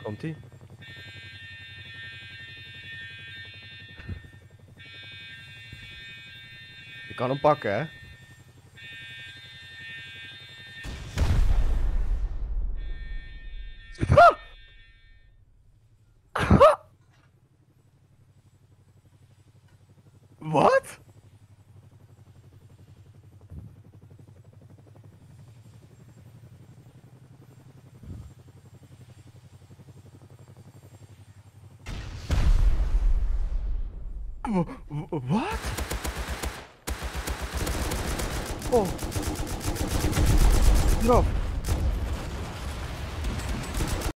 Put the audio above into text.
Komt-ie. Je kan hem pakken, hè? Wat? Wat? Oh. Eraf.